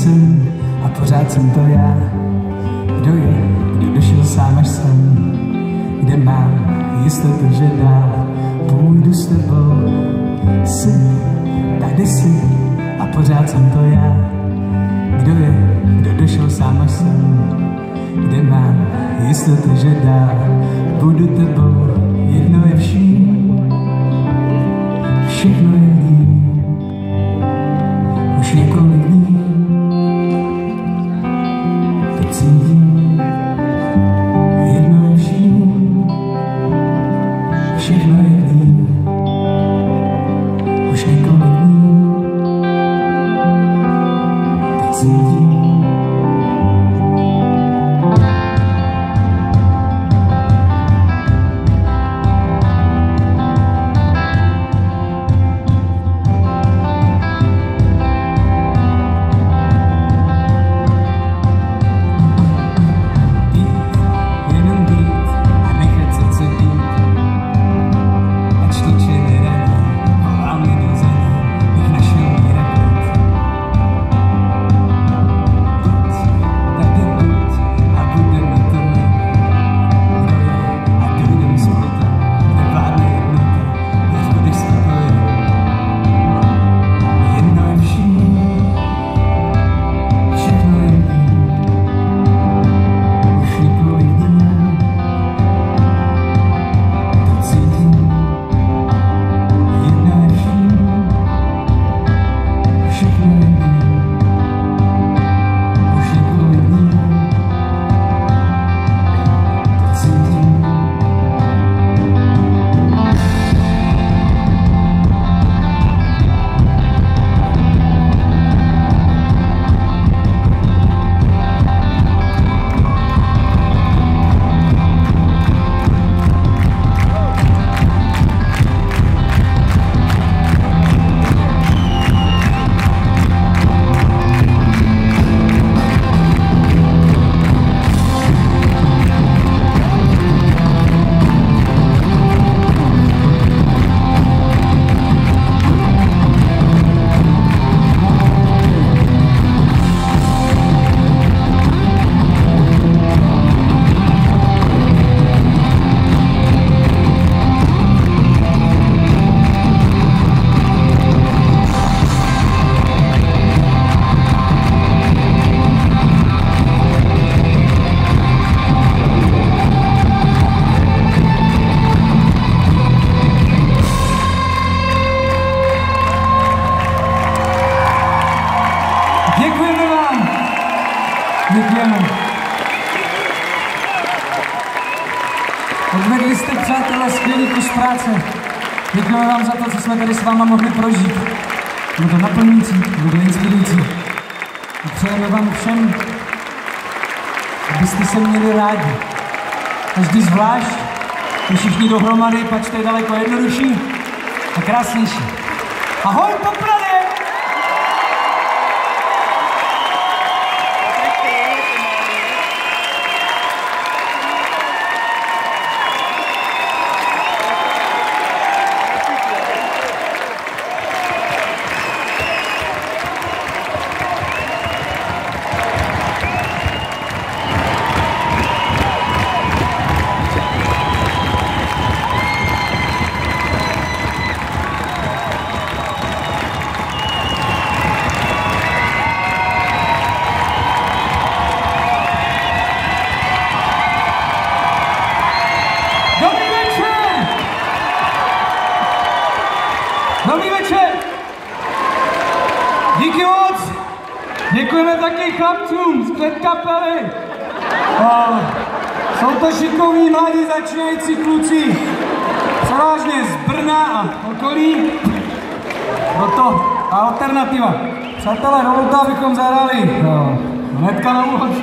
jsem a pořád jsem to já. Kdo je, kdo došel sám až sem, kde mám jistotu, že dál půjdu s tebou. Jsi, tady jsi a pořád jsem to já. Kdo je, kdo došel sám až sem, kde mám jistotu, že dál budu tebou. Jedno je vším, všechno je líp. Už několik dní to cítím. Jedno je vším, všechno je líp. Už několik dní to cítím. Děkujeme vám. Děkujeme. Odvedli jste, přátelé, skvělý kus práce. Děkujeme vám za to, co jsme tady s váma mohli prožít. Bylo to naplňující, bylo to inspirující. A přejeme vám všem, abyste se měli rádi. Každý zvlášť, my všichni dohromady, pač to je daleko jednodušší a krásnější. Ahoj, Poprady! Dobrý večer! Díky moc! Děkujeme taky chlapcům z předkapely. Jsou to šikovní mladí začínající kluci. Převážně z Brna a okolí. Proto ta alternativa. Přátelé, dovolte, abychom zahrali hnedka na úvod.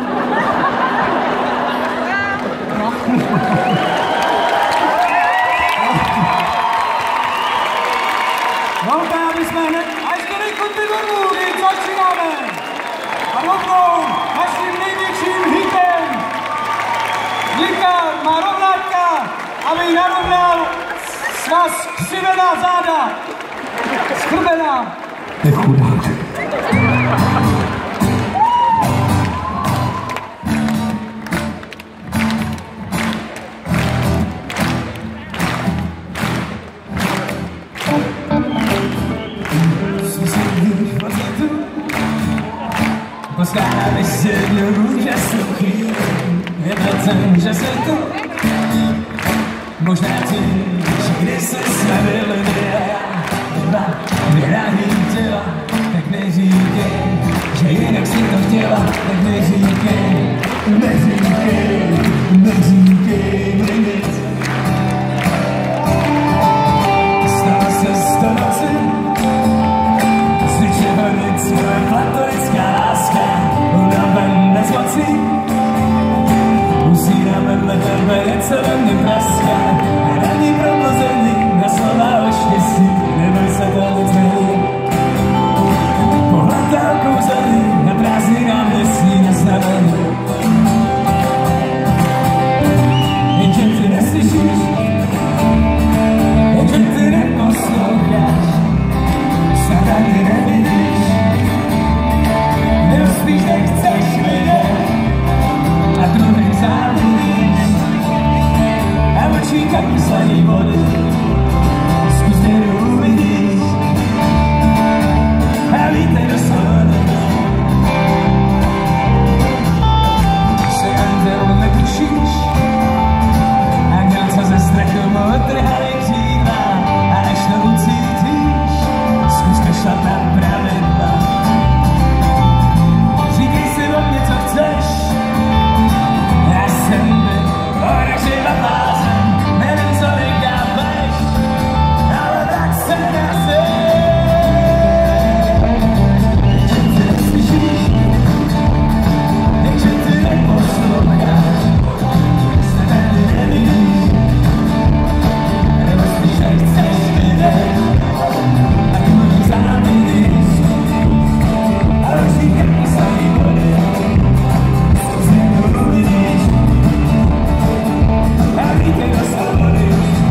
Dovolte, aby jsme hned, a ještě nejkonty domů, když začínáme. A rovnou naším největším hitem. Likár má rovnátka, aby narovnal svá skřivená záda. Skrbená. Je chudák. Stále si dělu, že jsem chvíli, je to ten, že jsem tu. Možná ty, že když se slavili dva vyráhý těla, tak neříkej, že jinak si to chtěla, tak neříkej, neříkej, neříkej mi nic. Stala se z toho noci, z ničeho nic, moje platonická láska, unaven bez mocí. Usínám vedle tebe, něco ve mně praská, a není probuzení na slova o štěstí, neboj se to nic není. Pohledám kouzelí, na prázdninám nesní na znamení. Jenže ty neslyšíš, jenže ty neposloucháš, snad ani nevidíš, neuspíš, nechceš vidět, a druhým závidíš, a v očích jak kyselý vody, zkus mě uvidíš, a vítej do slova. Jsi anděl, netušíš, anděl, co ze strachu mu odtrhají křídla, a až to ucítíš, zkus kašlat na pravidla. Říkej si o mě, co chceš, já jsem byl odživa blázen, nevím, co vykápeš, ale tak se nazej. Jenže ty neslyšíš, jenže ty neposloucháš, snad ani nevidíš, nebo spíš nechceš vidět, a kvůli závidíš, ale vždyť jak kyselý vody, zkus mě uvidíš, a vítej do svobody.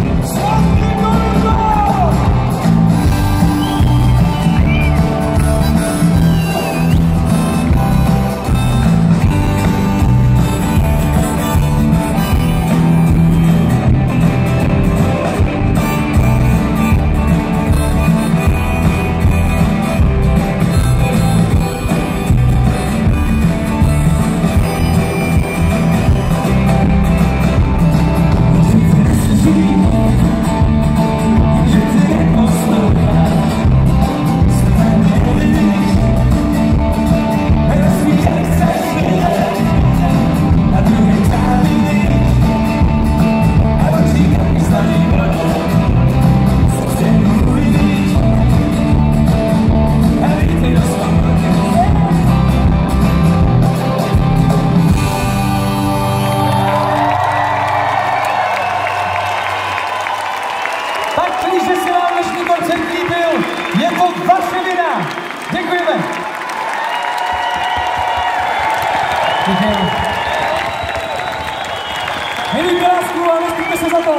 Když se vám dnešní koncert líbil, je to vaše vina. Děkujeme. Děkujeme. Mějte lásku a nestýďte se za to.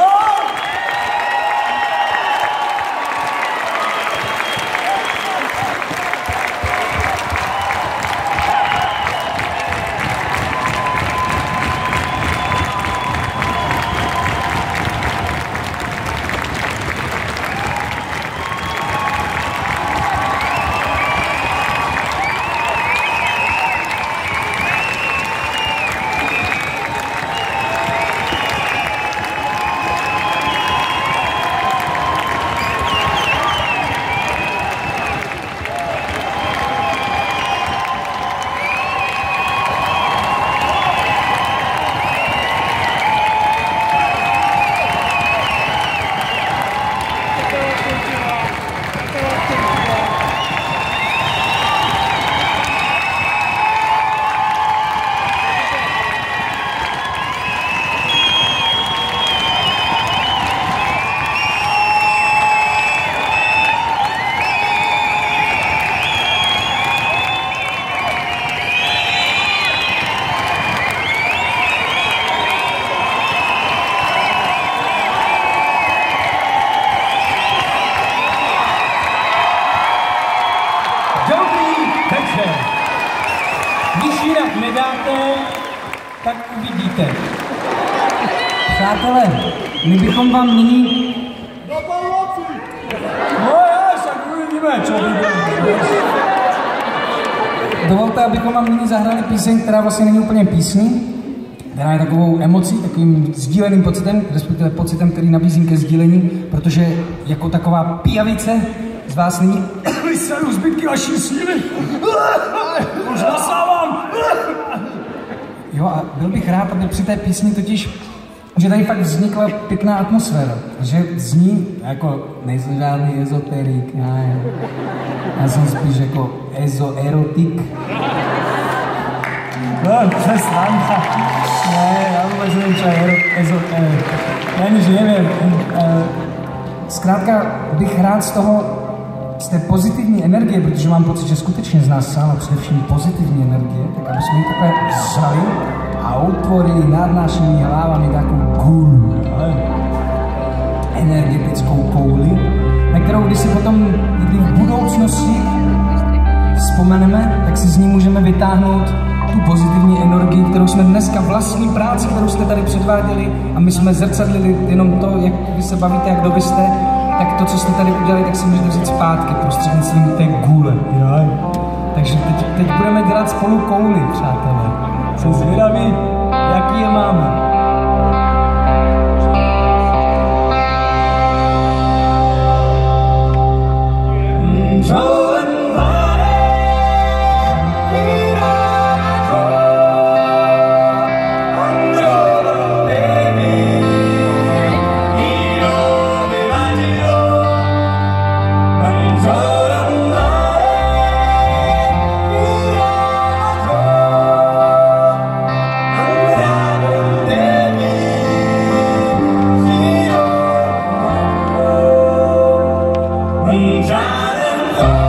Když jinak nedáte, tak uvidíte. Přátelé, my bychom vám nyní... Na pomoci! No já, tak uvidíme, co vyjde. dovolte, abychom vám nyní zahrali píseň, která vlastně není úplně písní, která je takovou emocí, takovým sdíleným pocitem, respektive pocitem, který nabízím ke sdílení, protože jako taková pijavice z vás nyní vyseru zbytky vaší síly. Už nasávám. Jo, a byl bych rád, aby při té písni totiž, že tady fakt vznikla pěkná atmosféra, že zní, jako nejsem žádný ezoterik, já jsem spíš jako ezoerotik. No, to je sranda. Ne, já vůbec nevím, co je já nic nevím. Zkrátka bych rád z té pozitivní energie, protože mám pocit, že skutečně z nás sála především pozitivní energie, tak aby jsme ji takhle vzali a utvorili nad našimi hlavami takovou kouli, energetickou kouli, na kterou když si potom někdy v budoucnosti vzpomeneme, tak si z ní můžeme vytáhnout tu pozitivní energii, kterou jsme dneska vlastní práci, kterou jste tady předváděli a my jsme zrcadlili jenom to, jak vy se bavíte, jak kdo vy jste, tak to, co jste tady udělali, tak si můžete vzít zpátky prostřednictvím té gůle. Takže teď budeme dělat spolu kouli, přátelé. Jsem zvědavý, jaký je máme. Trying to